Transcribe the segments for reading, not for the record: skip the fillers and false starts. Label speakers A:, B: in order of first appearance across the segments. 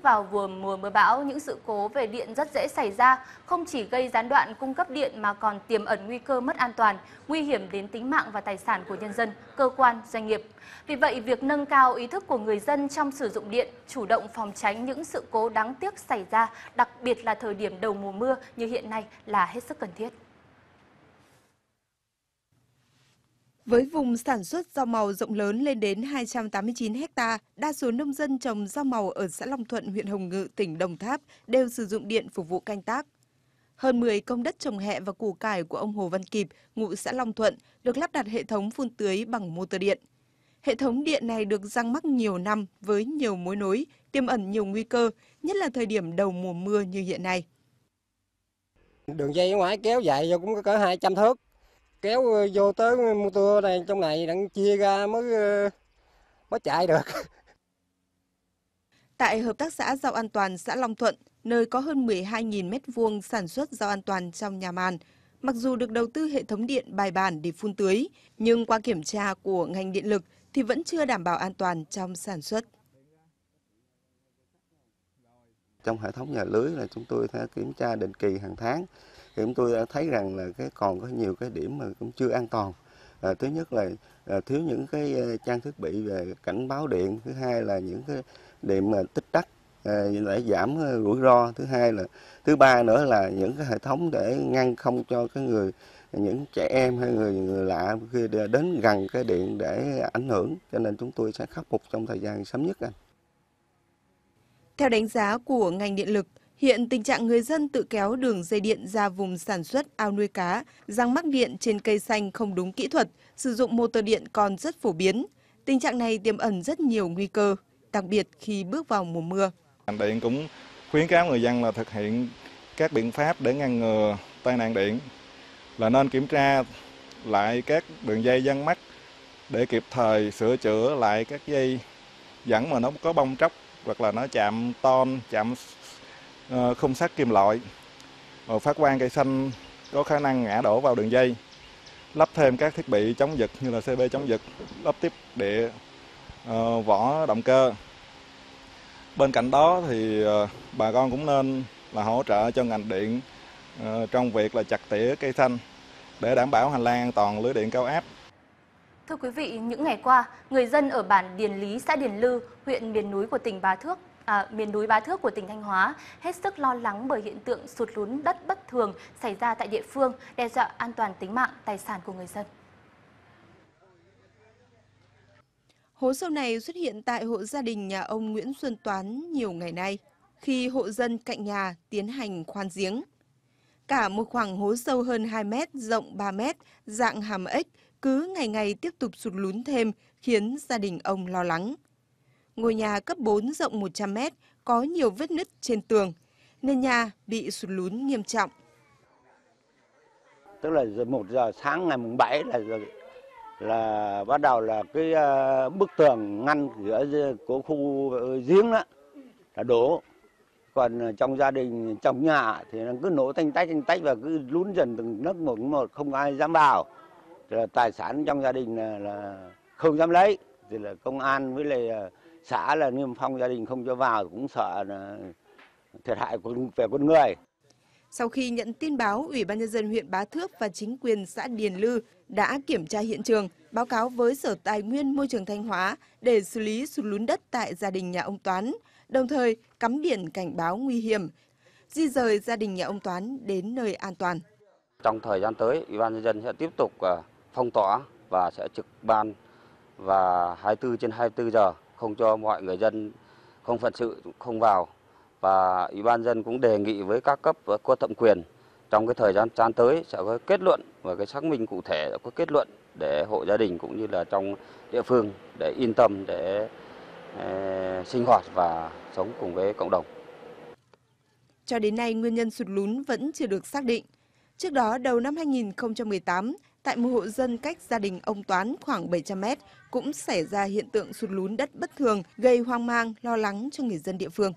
A: vào mùa mưa bão, những sự cố về điện rất dễ xảy ra, không chỉ gây gián đoạn cung cấp điện mà còn tiềm ẩn nguy cơ mất an toàn, nguy hiểm đến tính mạng và tài sản của nhân dân, cơ quan, doanh nghiệp. Vì vậy, việc nâng cao ý thức của người dân trong sử dụng điện, chủ động phòng tránh những sự cố đáng tiếc xảy ra, đặc biệt là thời điểm đầu mùa mưa như hiện nay là hết sức cần thiết.
B: Với vùng sản xuất rau màu rộng lớn lên đến 289 ha, đa số nông dân trồng rau màu ở xã Long Thuận, huyện Hồng Ngự, tỉnh Đồng Tháp đều sử dụng điện phục vụ canh tác. Hơn 10 công đất trồng hẹ và củ cải của ông Hồ Văn Kịp, ngụ xã Long Thuận, được lắp đặt hệ thống phun tưới bằng motor điện. Hệ thống điện này được răng mắc nhiều năm với nhiều mối nối, tiềm ẩn nhiều nguy cơ, nhất là thời điểm đầu mùa mưa như hiện nay.
C: Đường dây ở ngoài kéo dài vô cũng có cỡ 200 thước. Kéo vô tới motor này trong này đang chia ra mới chạy được.
B: Tại Hợp tác xã Rau An Toàn xã Long Thuận, nơi có hơn 12.000 m² sản xuất rau an toàn trong nhà màn, mặc dù được đầu tư hệ thống điện bài bản để phun tưới, nhưng qua kiểm tra của ngành điện lực thì vẫn chưa đảm bảo an toàn trong sản xuất.
D: Trong hệ thống nhà lưới là chúng tôi sẽ kiểm tra định kỳ hàng tháng. Thì chúng tôi đã thấy rằng là còn có nhiều cái điểm mà cũng chưa an toàn. Thứ nhất là thiếu những cái trang thiết bị về cảnh báo điện, thứ hai là những cái điểm mà tích tắc để giảm rủi ro, thứ ba nữa là những cái hệ thống để ngăn không cho những trẻ em hay người lạ khi đến gần cái điện để ảnh hưởng, cho nên chúng tôi sẽ khắc phục trong thời gian sớm nhất.
B: Theo đánh giá của ngành điện lực, hiện tình trạng người dân tự kéo đường dây điện ra vùng sản xuất ao nuôi cá, răng mắc điện trên cây xanh không đúng kỹ thuật, sử dụng motor điện còn rất phổ biến. Tình trạng này tiềm ẩn rất nhiều nguy cơ, đặc biệt khi bước vào mùa mưa.
E: Ngành điện cũng khuyến cáo người dân là thực hiện các biện pháp để ngăn ngừa tai nạn điện, là nên kiểm tra lại các đường dây giăng mắc để kịp thời sửa chữa lại các dây dẫn mà nó có bong tróc hoặc là nó chạm ton, chạm khung sắt kim loại, phát quang cây xanh có khả năng ngã đổ vào đường dây, lắp thêm các thiết bị chống giật như là CB chống giật, lắp tiếp địa, vỏ động cơ. Bên cạnh đó thì bà con cũng nên là hỗ trợ cho ngành điện trong việc là chặt tỉa cây xanh để đảm bảo hành lang an toàn lưới điện cao áp.
A: Thưa quý vị, những ngày qua, người dân ở bản Điền Lý, xã Điền Lư, huyện miền núi của tỉnh miền núi Bá Thước của tỉnh Thanh Hóa hết sức lo lắng bởi hiện tượng sụt lún đất bất thường xảy ra tại địa phương, đe dọa an toàn tính mạng, tài sản của người dân.
B: Hố sâu này xuất hiện tại hộ gia đình nhà ông Nguyễn Xuân Toán nhiều ngày nay, khi hộ dân cạnh nhà tiến hành khoan giếng. Cả một khoảng hố sâu hơn 2 mét, rộng 3 mét, dạng hàm ếch, cứ ngày tiếp tục sụt lún thêm, khiến gia đình ông lo lắng. Ngôi nhà cấp 4 rộng 100 mét, có nhiều vết nứt trên tường, nên nhà bị sụt lún nghiêm trọng.
F: Tức là 1 giờ sáng ngày mùng 7 là bắt đầu là cái bức tường ngăn giữa của khu giếng đó là đổ. Còn trong gia đình, trong nhà thì nó cứ nổ tanh tách và cứ lún dần từng nấc một, không ai dám vào. Là tài sản trong gia đình là không dám lấy. Thì là công an với lại xã là niêm phong gia đình không cho vào, cũng sợ là thiệt hại về con người.
B: Sau khi nhận tin báo, Ủy ban Nhân dân huyện Bá Thước và chính quyền xã Điền Lư đã kiểm tra hiện trường, báo cáo với Sở Tài nguyên Môi trường Thanh Hóa để xử lý sụt lún đất tại gia đình nhà ông Toán, đồng thời cắm biển cảnh báo nguy hiểm, di dời gia đình nhà ông Toán đến nơi an toàn.
G: Trong thời gian tới, Ủy ban Nhân dân sẽ tiếp tục phong tỏa và sẽ trực ban và 24/24 giờ, không cho mọi người dân không phận sự không vào. Và Ủy ban dân cũng đề nghị với các cấp có thẩm quyền trong cái thời gian tới sẽ có kết luận và cái xác minh cụ thể, có kết luận để hộ gia đình cũng như là trong địa phương để yên tâm để sinh hoạt và sống cùng với cộng đồng.
B: Cho đến nay, nguyên nhân sụt lún vẫn chưa được xác định. Trước đó, đầu năm 2018, tại một hộ dân cách gia đình ông Toán khoảng 700 mét cũng xảy ra hiện tượng sụt lún đất bất thường, gây hoang mang, lo lắng cho người dân địa phương.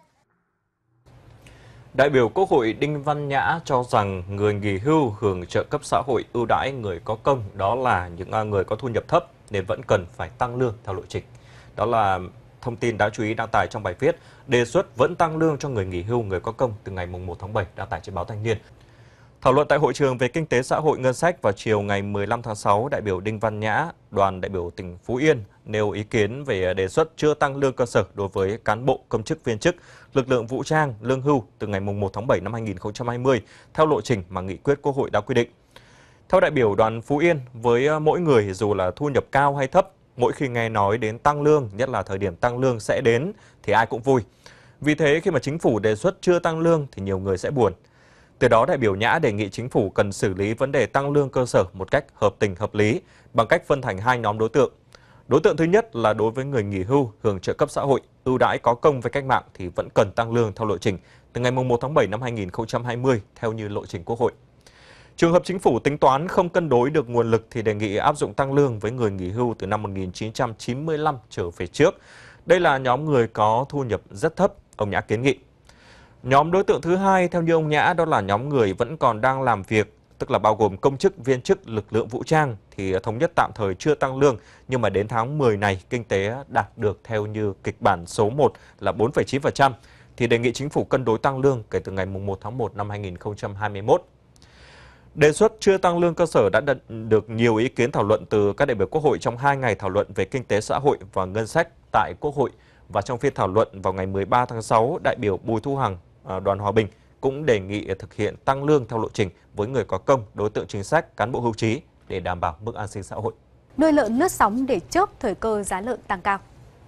H: Đại biểu Quốc hội Đinh Văn Nhã cho rằng người nghỉ hưu hưởng trợ cấp xã hội ưu đãi người có công, đó là những người có thu nhập thấp nên vẫn cần phải tăng lương theo lộ trình. Đó là thông tin đáng chú ý đăng tải trong bài viết đề xuất vẫn tăng lương cho người nghỉ hưu, người có công từ ngày 1 tháng 7 đăng tải trên báo Thanh niên. Thảo luận tại hội trường về kinh tế xã hội ngân sách vào chiều ngày 15 tháng 6, đại biểu Đinh Văn Nhã, đoàn đại biểu tỉnh Phú Yên nêu ý kiến về đề xuất chưa tăng lương cơ sở đối với cán bộ, công chức, viên chức, lực lượng vũ trang, lương hưu từ ngày 1 tháng 7 năm 2020 theo lộ trình mà nghị quyết Quốc hội đã quy định. Theo đại biểu đoàn Phú Yên, với mỗi người dù là thu nhập cao hay thấp, mỗi khi nghe nói đến tăng lương, nhất là thời điểm tăng lương sẽ đến thì ai cũng vui. Vì thế khi mà chính phủ đề xuất chưa tăng lương thì nhiều người sẽ buồn. Từ đó đại biểu Nhã đề nghị chính phủ cần xử lý vấn đề tăng lương cơ sở một cách hợp tình hợp lý bằng cách phân thành hai nhóm đối tượng. Đối tượng thứ nhất là đối với người nghỉ hưu hưởng trợ cấp xã hội, ưu đãi có công với cách mạng thì vẫn cần tăng lương theo lộ trình từ ngày 1 tháng 7 năm 2020 theo như lộ trình Quốc hội. Trường hợp chính phủ tính toán không cân đối được nguồn lực thì đề nghị áp dụng tăng lương với người nghỉ hưu từ năm 1995 trở về trước. Đây là nhóm người có thu nhập rất thấp, ông Nhã kiến nghị. Nhóm đối tượng thứ hai theo như ông Nhã đó là nhóm người vẫn còn đang làm việc, tức là bao gồm công chức, viên chức, lực lượng vũ trang thì thống nhất tạm thời chưa tăng lương, nhưng mà đến tháng 10 này kinh tế đạt được theo như kịch bản số 1 là 4,9%, thì đề nghị chính phủ cân đối tăng lương kể từ ngày 1 tháng 1 năm 2021. Đề xuất chưa tăng lương cơ sở đã được nhiều ý kiến thảo luận từ các đại biểu Quốc hội trong 2 ngày thảo luận về kinh tế xã hội và ngân sách tại Quốc hội. Và trong phiên thảo luận vào ngày 13 tháng 6, đại biểu Bùi Thu Hằng, đoàn Hòa Bình cũng đề nghị thực hiện tăng lương theo lộ trình với người có công, đối tượng chính sách, cán bộ hưu trí để đảm bảo mức an sinh xã hội.
A: Nuôi lợn lướt sóng để chớp thời cơ giá lợn tăng cao.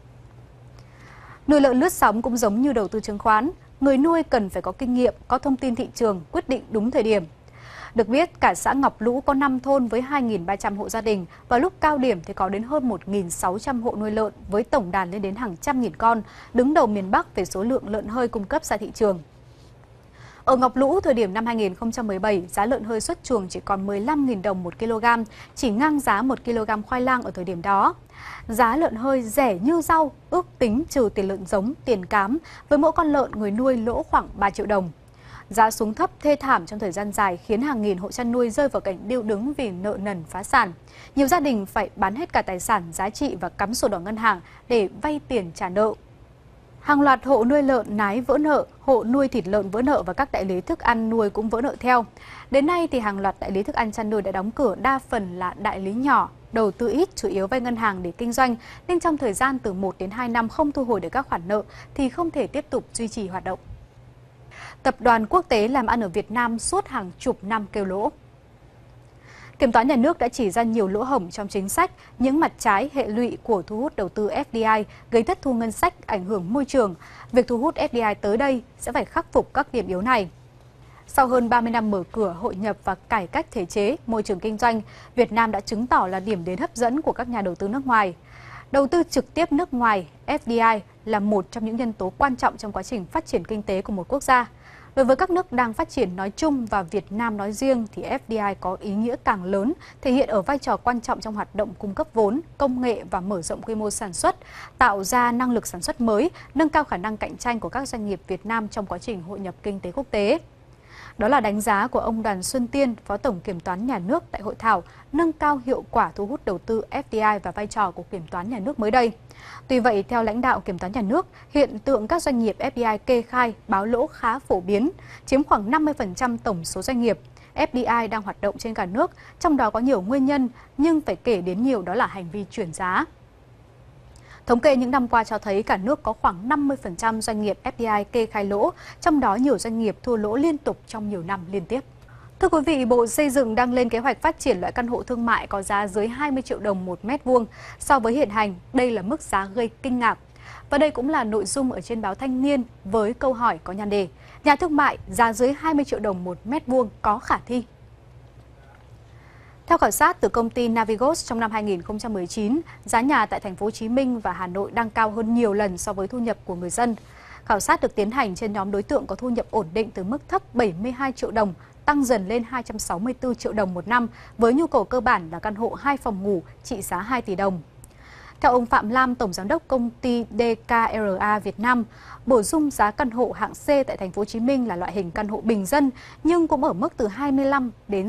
A: Nuôi lợn lướt sóng cũng giống như đầu tư chứng khoán, người nuôi cần phải có kinh nghiệm, có thông tin thị trường, quyết định đúng thời điểm. Được biết, cả xã Ngọc Lũ có 5 thôn với 2.300 hộ gia đình, và lúc cao điểm thì có đến hơn 1.600 hộ nuôi lợn với tổng đàn lên đến hàng trăm nghìn con, đứng đầu miền Bắc về số lượng lợn hơi cung cấp ra thị trường. Ở Ngọc Lũ, thời điểm năm 2017, giá lợn hơi xuất chuồng chỉ còn 15.000 đồng 1 kg, chỉ ngang giá 1 kg khoai lang ở thời điểm đó. Giá lợn hơi rẻ như rau, ước tính trừ tiền lợn giống, tiền cám, với mỗi con lợn người nuôi lỗ khoảng 3 triệu đồng. Giá xuống thấp thê thảm trong thời gian dài khiến hàng nghìn hộ chăn nuôi rơi vào cảnh điêu đứng vì nợ nần phá sản. Nhiều gia đình phải bán hết cả tài sản giá trị và cắm sổ đỏ ngân hàng để vay tiền trả nợ. Hàng loạt hộ nuôi lợn nái vỡ nợ, hộ nuôi thịt lợn vỡ nợ và các đại lý thức ăn nuôi cũng vỡ nợ theo. Đến nay thì hàng loạt đại lý thức ăn chăn nuôi đã đóng cửa, đa phần là đại lý nhỏ, đầu tư ít, chủ yếu vay ngân hàng để kinh doanh, nên trong thời gian từ 1 đến 2 năm không thu hồi được các khoản nợ thì không thể tiếp tục duy trì hoạt động. Tập đoàn quốc tế làm ăn ở Việt Nam suốt hàng chục năm kêu lỗ. Kiểm toán nhà nước đã chỉ ra nhiều lỗ hổng trong chính sách, những mặt trái hệ lụy của thu hút đầu tư FDI gây thất thu ngân sách, ảnh hưởng môi trường. Việc thu hút FDI tới đây sẽ phải khắc phục các điểm yếu này. Sau hơn 30 năm mở cửa, hội nhập và cải cách thể chế, môi trường kinh doanh, Việt Nam đã chứng tỏ là điểm đến hấp dẫn của các nhà đầu tư nước ngoài. Đầu tư trực tiếp nước ngoài, FDI là một trong những nhân tố quan trọng trong quá trình phát triển kinh tế của một quốc gia. Đối với các nước đang phát triển nói chung và Việt Nam nói riêng thì FDI có ý nghĩa càng lớn, thể hiện ở vai trò quan trọng trong hoạt động cung cấp vốn, công nghệ và mở rộng quy mô sản xuất, tạo ra năng lực sản xuất mới, nâng cao khả năng cạnh tranh của các doanh nghiệp Việt Nam trong quá trình hội nhập kinh tế quốc tế. Đó là đánh giá của ông Đoàn Xuân Tiên, Phó Tổng Kiểm toán Nhà nước tại hội thảo nâng cao hiệu quả thu hút đầu tư FDI và vai trò của Kiểm toán Nhà nước mới đây. Tuy vậy, theo lãnh đạo Kiểm toán Nhà nước, hiện tượng các doanh nghiệp FDI kê khai báo lỗ khá phổ biến, chiếm khoảng 50% tổng số doanh nghiệp FDI đang hoạt động trên cả nước, trong đó có nhiều nguyên nhân, nhưng phải kể đến nhiều đó là hành vi chuyển giá. Thống kê những năm qua cho thấy cả nước có khoảng 50% doanh nghiệp FDI kê khai lỗ, trong đó nhiều doanh nghiệp thua lỗ liên tục trong nhiều năm liên tiếp. Thưa quý vị, Bộ Xây dựng đang lên kế hoạch phát triển loại căn hộ thương mại có giá dưới 20 triệu đồng 1 mét vuông. So với hiện hành, đây là mức giá gây kinh ngạc. Và đây cũng là nội dung ở trên báo Thanh niên với câu hỏi có nhan đề: nhà thương mại giá dưới 20 triệu đồng 1 mét vuông có khả thi? Theo khảo sát từ công ty Navigos trong năm 2019, giá nhà tại thành phố Hồ Chí Minh và Hà Nội đang cao hơn nhiều lần so với thu nhập của người dân. Khảo sát được tiến hành trên nhóm đối tượng có thu nhập ổn định từ mức thấp 72 triệu đồng, tăng dần lên 264 triệu đồng một năm, với nhu cầu cơ bản là căn hộ 2 phòng ngủ trị giá 2 tỷ đồng. Theo ông Phạm Lam, Tổng Giám đốc công ty DKRA Việt Nam, bổ sung giá căn hộ hạng C tại thành phố Hồ Chí Minh là loại hình căn hộ bình dân, nhưng cũng ở mức từ 25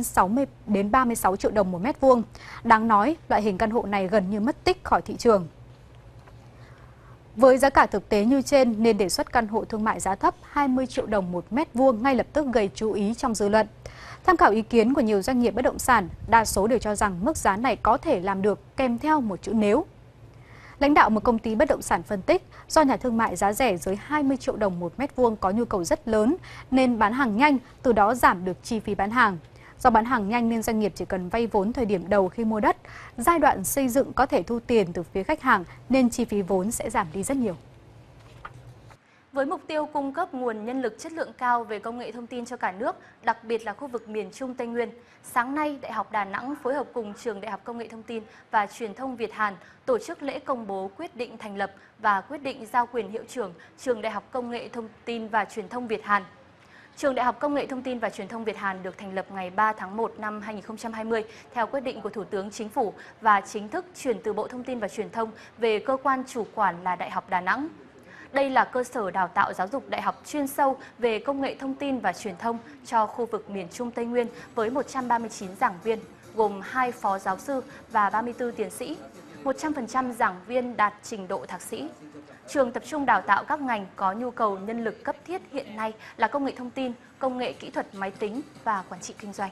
A: đến 36 triệu đồng một mét vuông. Đáng nói, loại hình căn hộ này gần như mất tích khỏi thị trường.
I: Với giá cả thực tế như trên nên đề xuất căn hộ thương mại giá thấp 20 triệu đồng một mét vuông ngay lập tức gây chú ý trong dư luận. Tham khảo ý kiến của nhiều doanh nghiệp bất động sản, đa số đều cho rằng mức giá này có thể làm được kèm theo một chữ nếu. Lãnh đạo một công ty bất động sản phân tích, do nhà thương mại giá rẻ dưới 20 triệu đồng một mét vuông có nhu cầu rất lớn nên bán hàng nhanh, từ đó giảm được chi phí bán hàng. Do bán hàng nhanh nên doanh nghiệp chỉ cần vay vốn thời điểm đầu khi mua đất, giai đoạn xây dựng có thể thu tiền từ phía khách hàng nên chi phí vốn sẽ giảm đi rất nhiều.
A: Với mục tiêu cung cấp nguồn nhân lực chất lượng cao về công nghệ thông tin cho cả nước, đặc biệt là khu vực miền Trung Tây Nguyên, sáng nay Đại học Đà Nẵng phối hợp cùng Trường Đại học Công nghệ Thông tin và Truyền thông Việt Hàn tổ chức lễ công bố quyết định thành lập và quyết định giao quyền hiệu trưởng Trường Đại học Công nghệ Thông tin và Truyền thông Việt Hàn. Trường Đại học Công nghệ Thông tin và Truyền thông Việt Hàn được thành lập ngày 3 tháng 1 năm 2020 theo quyết định của Thủ tướng Chính phủ và chính thức chuyển từ Bộ Thông tin và Truyền thông về cơ quan chủ quản là Đại học Đà Nẵng. Đây là cơ sở đào tạo giáo dục đại học chuyên sâu về công nghệ thông tin và truyền thông cho khu vực miền Trung Tây Nguyên với 139 giảng viên, gồm 2 phó giáo sư và 34 tiến sĩ, 100% giảng viên đạt trình độ thạc sĩ. Trường tập trung đào tạo các ngành có nhu cầu nhân lực cấp thiết hiện nay là công nghệ thông tin, công nghệ kỹ thuật máy tính và quản trị kinh doanh.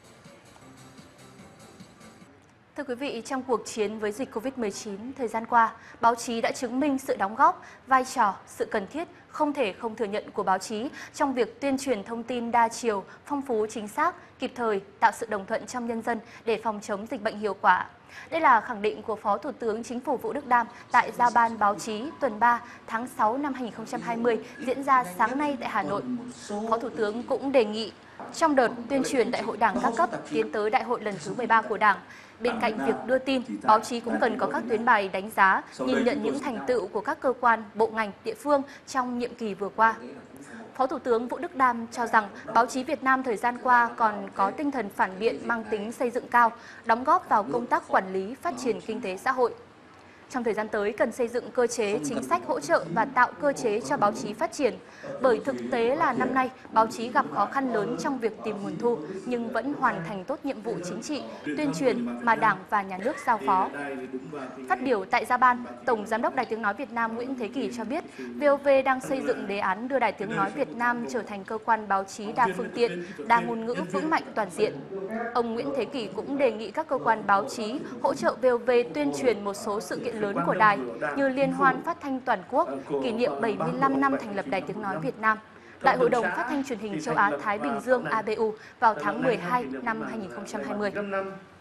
A: Thưa quý vị, trong cuộc chiến với dịch Covid-19 thời gian qua, báo chí đã chứng minh sự đóng góp, vai trò, sự cần thiết không thể không thừa nhận của báo chí trong việc tuyên truyền thông tin đa chiều, phong phú chính xác, kịp thời, tạo sự đồng thuận trong nhân dân để phòng chống dịch bệnh hiệu quả. Đây là khẳng định của Phó Thủ tướng Chính phủ Vũ Đức Đam tại Giao ban báo chí tuần 3 tháng 6 năm 2020 diễn ra sáng nay tại Hà Nội. Phó Thủ tướng cũng đề nghị trong đợt tuyên truyền Đại hội Đảng các cấp tiến tới Đại hội lần thứ 13 của Đảng, bên cạnh việc đưa tin, báo chí cũng cần có các tuyến bài đánh giá, nhìn nhận những thành tựu của các cơ quan, bộ ngành, địa phương trong nhiệm kỳ vừa qua. Phó Thủ tướng Vũ Đức Đam cho rằng báo chí Việt Nam thời gian qua còn có tinh thần phản biện mang tính xây dựng cao, đóng góp vào công tác quản lý, phát triển kinh tế xã hội. Trong thời gian tới, cần xây dựng cơ chế chính sách hỗ trợ và tạo cơ chế cho báo chí phát triển. Bởi thực tế là năm nay, báo chí gặp khó khăn lớn trong việc tìm nguồn thu, nhưng vẫn hoàn thành tốt nhiệm vụ chính trị, tuyên truyền mà Đảng và Nhà nước giao phó. Phát biểu tại Giao ban, Tổng Giám đốc Đài Tiếng Nói Việt Nam Nguyễn Thế Kỷ cho biết, VOV đang xây dựng đề án đưa Đài Tiếng Nói Việt Nam trở thành cơ quan báo chí đa phương tiện, đa ngôn ngữ vững mạnh toàn diện. Ông Nguyễn Thế Kỷ cũng đề nghị các cơ quan báo chí hỗ trợ VOV tuyên truyền một số sự kiện lớn của đài như Liên hoan phát thanh toàn quốc, kỷ niệm 75 năm thành lập Đài Tiếng Nói Việt Nam, Đại hội đồng phát thanh truyền hình châu Á Thái Bình Dương ABU vào tháng 12 năm 2020.